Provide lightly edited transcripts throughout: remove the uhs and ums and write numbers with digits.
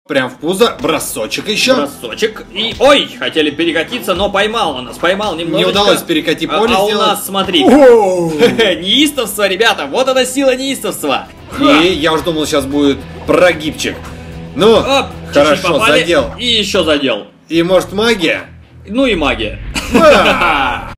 Прям в пузо, бросочек еще. Бросочек. И, ой, хотели перекатиться, но поймал он нас, поймал немножечко. Не удалось перекати поле у сделать. нас, смотри, неистовство, ребята, вот она сила неистовства. И я уже думал, сейчас будет прогибчик. Ну, Оп, хорошо, попали, задел. И еще задел. И может магия? Ну и магия. Да.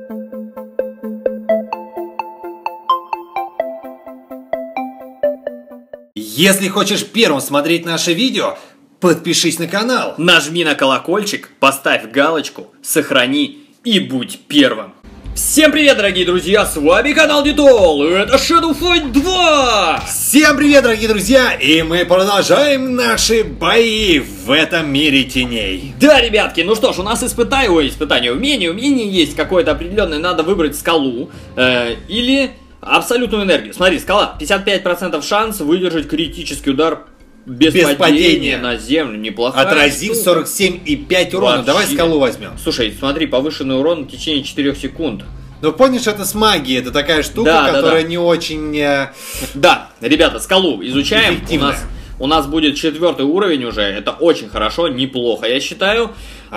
Если хочешь первым смотреть наше видео, подпишись на канал. Нажми на колокольчик, поставь галочку, сохрани и будь первым. Всем привет, дорогие друзья, с вами канал Детол, это Shadow Fight 2! Всем привет, дорогие друзья, и мы продолжаем наши бои в этом мире теней. Да, ребятки, ну что ж, у нас испытание умение есть какое-то определенное, надо выбрать скалу или абсолютную энергию. Смотри, скала, 55% шанс выдержать критический удар без падения на землю, неплохая Отразив штука. 47,5 урона. Вообще. Давай скалу возьмем. Слушай, смотри, повышенный урон в течение 4 секунд. Ну помнишь, это с магией, это такая штука, Да, которая да. не очень... Да, ребята, скалу изучаем. Эффективная. У нас будет 4-й уровень уже. Это очень хорошо, неплохо, я считаю.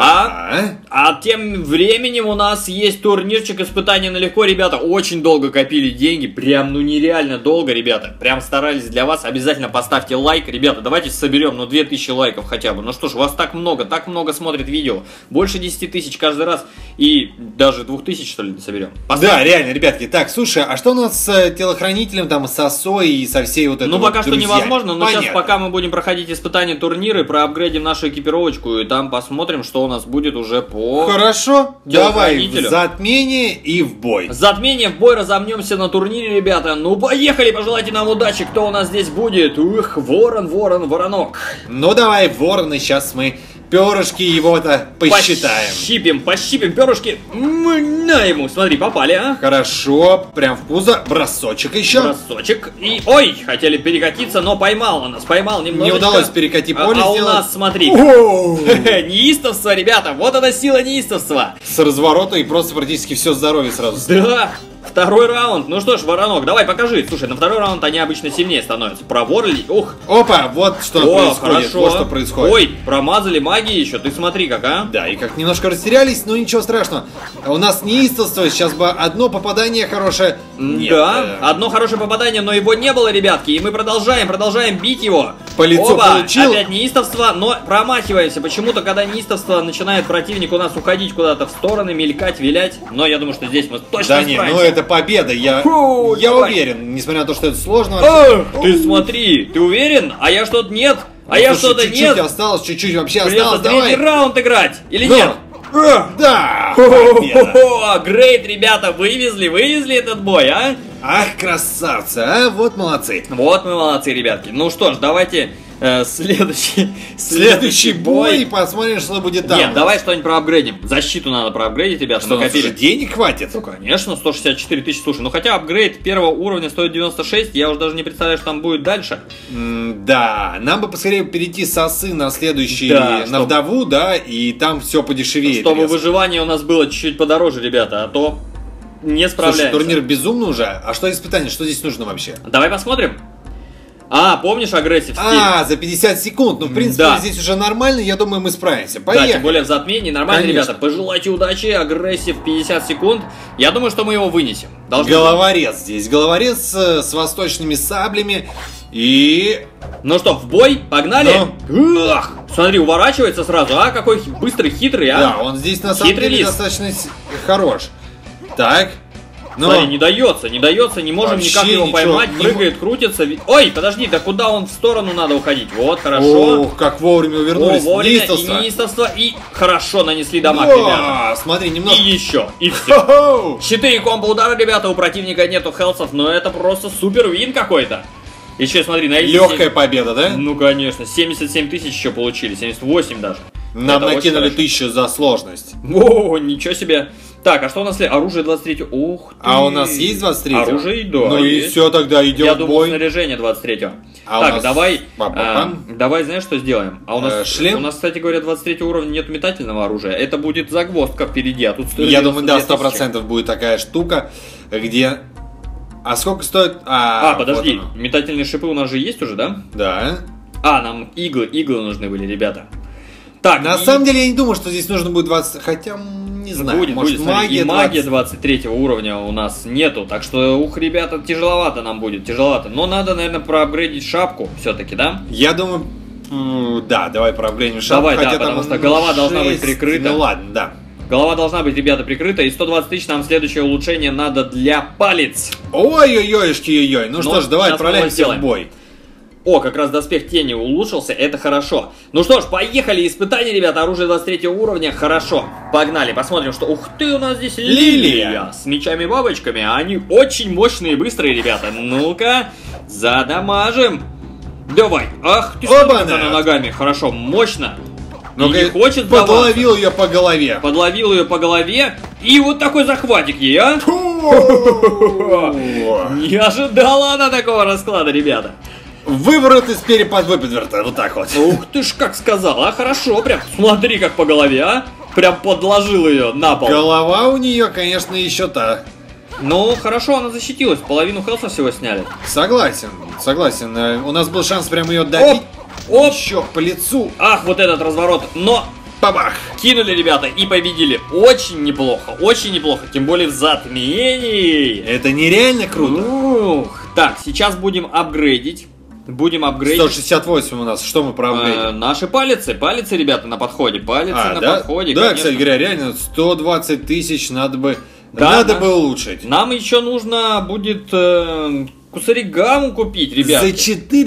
А тем временем у нас есть турнирчик испытания налегко, ребята. Очень долго копили деньги. Прям, ну нереально долго, ребята. Прям старались для вас. Обязательно поставьте лайк. Ребята, давайте соберем, 2000 лайков хотя бы. Ну что ж, вас так много смотрит видео. Больше 10 тысяч каждый раз. И даже 2000, что ли, соберем. Да, реально, ребятки. Так, слушай, а что у нас с телохранителем, там, с осой и со всей вот этой Ну, пока что друзьями? невозможно, но Понятно. сейчас, пока мы будем проходить испытания, турниры, проапгрейдим нашу экипировочку, и там посмотрим, что у нас будет уже по... Хорошо, давай в телохранителю. затмение и в бой. Затмение, в бой разомнемся на турнире, ребята. Ну, поехали, пожелайте нам удачи, кто у нас здесь будет. Ух, ворон, воронок. Ну, давай, вороны, сейчас мы перышки его-то посчитаем. Пощипим перышки. На ему, смотри, попали, а? Хорошо, прям в пузо, бросочек еще. Бросочек. И, ой, хотели перекатиться, но поймал он нас, поймал немножечко. Не удалось перекати поле у сделать. нас, смотри, Оу! неистовство, ребята, вот она сила неистовства. С разворота и просто практически все здоровье сразу. Да, второй раунд. Ну что ж, воронок, давай покажи. Слушай, на второй раунд они обычно сильнее становятся. Проворли, ух. Опа, вот что происходит. Хорошо. Вот что происходит. Ой, промазали магии еще, ты смотри как, а. Да, и как немножко растерялись, но ничего страшного. У нас неистовство, сейчас бы одно попадание хорошее. Нет, Да, одно хорошее попадание, но его не было, ребятки. И мы продолжаем бить его. По лицу получил. Опять неистовство, но промахиваемся. Почему-то, когда неистовство начинает противник у нас уходить куда-то в стороны, мелькать, вилять. Но я думаю, что здесь мы точно Да не, справимся. ну это победа, я давай. уверен, несмотря на то, что это сложно. вообще. Ты смотри, ты уверен? А я что-то нет. А Ну, я слушай, что-то чуть-чуть нет. осталось, чуть-чуть вообще Придется осталось, давай. третий раунд играть. Или Ну. нет? Да, победа. Грейт, ребята, вывезли этот бой, а? Ах, красавцы, а, вот молодцы. Вот мы молодцы, ребятки. Ну что ж, давайте Следующий бой, посмотрим, что будет там. Нет, давай что-нибудь проапгрейдим. Защиту надо проапгрейдить, ребята. Что, у нас накопили. уже денег хватит? Ну, конечно, 164 тысячи. Слушай, ну хотя апгрейд первого уровня стоит 96, я уже даже не представляю, что там будет дальше. Да, нам бы поскорее перейти с осы на следующий, Да, на вдову, да, и там все подешевеет. Чтобы резко. выживание у нас было чуть-чуть подороже, ребята, а то не справляемся. Слушай, турнир безумно уже. А что испытание? Что здесь нужно вообще? Давай посмотрим. А, помнишь агрессив стиль? За 50 секунд. Ну, в принципе, Да. здесь уже нормально, я думаю, мы справимся. Да, Поехали. тем более в затмении. Нормально, Конечно. ребята. Пожелайте удачи. Агрессив 50 секунд. Я думаю, что мы его вынесем. Головорез здесь. Головорез с восточными саблями. И... Ну что, в бой? Погнали? Ах, смотри, уворачивается сразу. А, какой быстрый, хитрый, а? Да, он здесь на самом Хитрый деле лис. достаточно хорош. Так. Ну, Смотри, не дается, не можем Вообще никак его ничего, поймать, не прыгает, крутится. Ой, подожди, да куда он в сторону надо уходить? Вот, хорошо. Ох, как вовремя увернулись. Вовремя, Неистовство. и неистовство, и хорошо нанесли дамаг, ребята. Смотри, И немного... еще, и все. Хо-хо! 4 комбо удара, ребята, у противника нету хелсов, но это просто супер вин какой-то. Еще, смотри, на Легкая победа, да? Ну, конечно, 77 тысяч еще получили, 78 даже. Нам Это очень накинули хорошо. 1000 за сложность. О, ничего себе. Так, а что у нас? Оружие 23. Ух ты. А у нас есть 23? Оружие, да. Ну и есть. все, тогда идем Я в думал, бой. снаряжение 23-го. А у Так, нас- давай, Пам-пам-пам. давай, знаешь, что сделаем? А у нас шлем? У нас, кстати говоря, 23 уровня нет метательного оружия. Это будет загвоздка впереди, а тут стоит Я думаю, да, 92 тысячи. 100% будет такая штука, где... А сколько стоит? Подожди, вот оно. метательные шипы у нас же есть уже, да? Да. А, нам иглы нужны были, ребята. Так, на самом деле я не думаю, что здесь нужно будет 20, хотя не знаю. Будет, может, будет, смотри, магия, и магия 23 уровня у нас нету, так что, ребята, тяжеловато нам будет, тяжеловато. Но надо, наверное, проапгрейдить шапку все-таки, да? Я думаю, да, давай проапгрейдим шапку. Давай, хотя да, там потому что голова должна быть 6, прикрыта. Ну ладно, да. Голова должна быть, ребята, прикрыта, и 120 тысяч нам следующее улучшение надо для палец. Ой-ой-ой-ой-ой. Ну что ж, давай отправляемся в бой. О, как раз доспех тени улучшился, это хорошо. Ну что ж, поехали, испытания, ребята, оружие 23 уровня, хорошо. Погнали, посмотрим, что... Ух ты, у нас здесь лилия с мечами-бабочками, они очень мощные и быстрые, ребята. Ну-ка, задамажим. Давай, ах ты, смотри, она ногами, хорошо, мощно. Ну, не хочет подловил ее по голове. Подловил ее по голове, и вот такой захватик ей, а? Не ожидала она такого расклада, ребята. Выворот из переподвыпедверта, вот так вот. Ух ты ж, как сказал, а хорошо, прям смотри как по голове, а? Прям подложил ее на пол. Голова у нее, конечно, еще та. Ну, хорошо, она защитилась, половину хелса всего сняли. Согласен, согласен. У нас был шанс прям ее добить. Оп! Еще по лицу. Ах, вот этот разворот, но... Бабах! Кинули, ребята, и победили. Очень неплохо, тем более в затмении. Это нереально круто. Ух, так, сейчас будем апгрейдить. 168 у нас, что мы проапгрейдим? Наши палицы, палицы, ребята, на подходе. Палицы на подходе, да, конечно. Кстати говоря, реально 120 тысяч надо бы улучшить. Нам еще нужно будет кусаригаму купить, ребята. За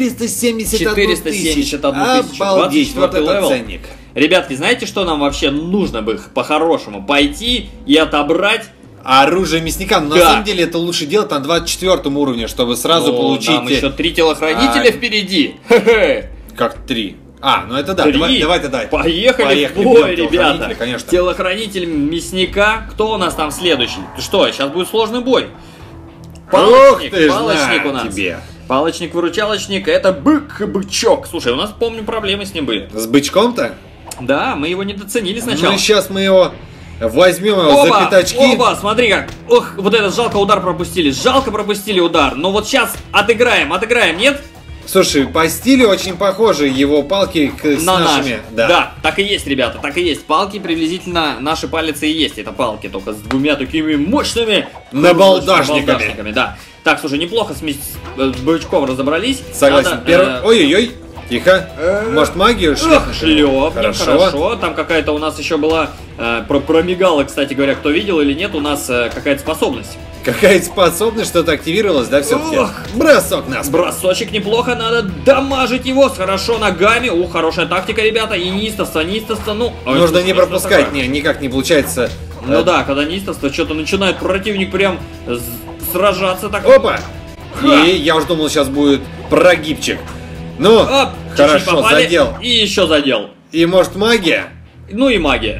471 тысячу. Обалдеть, вот это ценник. Ребятки, знаете, что нам вообще нужно бы по-хорошему? Пойти и отобрать оружие мясника. Но на самом деле это лучше делать на 24 уровне, чтобы сразу получить... Нам еще 3 телохранителя впереди. Как 3? Ну это да, давай тогда. Поехали в бой, ребята. Конечно. Телохранитель мясника. Кто у нас там следующий? Что, сейчас будет сложный бой. Палочник у нас. Тебе. Палочник-выручалочник, это бычок. Слушай, у нас, помню, проблемы с ним были. С бычком-то? Да, мы его недооценили сначала. Ну сейчас мы его возьмем за пятачки. Оба, смотри как. Ох, вот этот жалко удар пропустили. Жалко пропустили удар. Но вот сейчас отыграем, нет? Слушай, по стилю очень похожи его палки с нашими. Да, так и есть, ребята, так и есть. Палки приблизительно наши палицы и есть. Это палки, только с двумя такими мощными набалдашниками. Да. Так, слушай, неплохо с бычком разобрались. Согласен. Ой-ой-ой. Тихо. Может, магию шлёпнем? Хорошо. Там какая-то у нас еще была... Промигала, кстати говоря, кто видел или нет, у нас какая-то способность. Какая-то способность, что-то активировалось, да, все-таки? Бросок нас. Бросочек неплохо, надо дамажить его хорошо ногами. Хорошая тактика, ребята. И неистовство, ну... Нужно не пропускать, никак не получается. Ну да, когда неистовство, что-то начинает противник прям сражаться так. Опа! И я уже думал, сейчас будет прогибчик. Ну, хорошо, задел. И еще задел. И может магия? Ну и магия.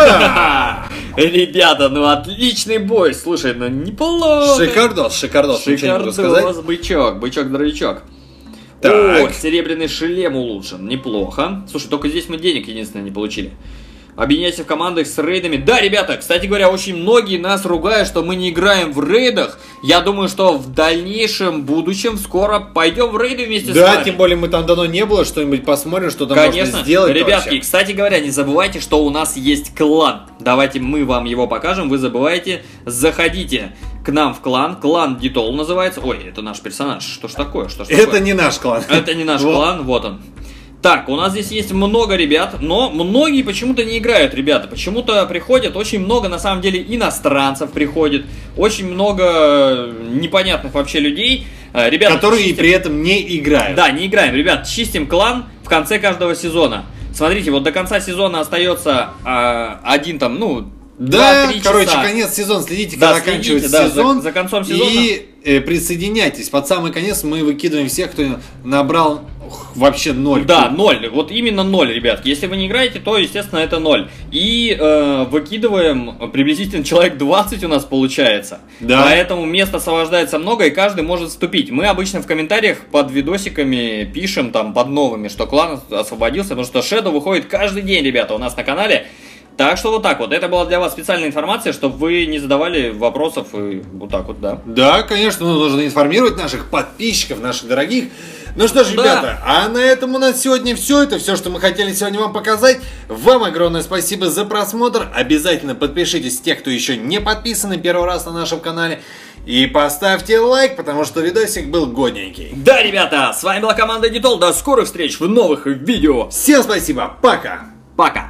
Ребята, ну отличный бой. Слушай, ну неплохо. Шикардос, бычок-дровичок. О, серебряный шлем улучшен. Неплохо. Слушай, только здесь мы денег единственное не получили. Объединяйся в командах с рейдами. Да, ребята, кстати говоря, очень многие нас ругают, что мы не играем в рейдах. Я думаю, что в дальнейшем будущем скоро пойдем в рейды вместе с вами. Да, тем более мы там давно не было, что-нибудь посмотрим, что там можно сделать. Ребятки, вообще. Кстати говоря, не забывайте, что у нас есть клан. Давайте мы вам его покажем, вы забывайте. Заходите к нам в клан. Клан Дитол называется. Ой, это наш персонаж. Что ж такое? Это не наш клан. Это не наш клан, вот он. Так, у нас здесь есть много ребят, но многие почему-то не играют, ребята. Почему-то приходят очень много, на самом деле, иностранцев приходит. Очень много непонятных вообще людей. Ребята, которые при этом не играют. Да, не играем. Ребят, чистим клан в конце каждого сезона. Смотрите, вот до конца сезона остается один там, ну... Да, короче, конец сезона. Следите, когда заканчивается сезон. За концом сезона. И присоединяйтесь. Под самый конец мы выкидываем всех, кто набрал вообще 0. Да, 0. Вот именно 0, ребятки. Если вы не играете, то, естественно, это 0. И выкидываем приблизительно человек 20 у нас получается. Да. Поэтому мест освобождается много, и каждый может вступить. Мы обычно в комментариях под видосиками пишем, там, под новыми, что клан освободился, потому что Shadow выходит каждый день, ребята, у нас на канале. Так что вот так вот. Это была для вас специальная информация, чтобы вы не задавали вопросов и вот так вот, да. Да, конечно, нужно информировать наших подписчиков, наших дорогих. Ну что ж, ребята, а на этом у нас сегодня все. Это все, что мы хотели сегодня вам показать. Вам огромное спасибо за просмотр. Обязательно подпишитесь, те, кто еще не подписаны первый раз на нашем канале. И поставьте лайк, потому что видосик был годненький. Да, ребята, с вами была команда Ditol. До скорых встреч в новых видео. Всем спасибо, пока. Пока.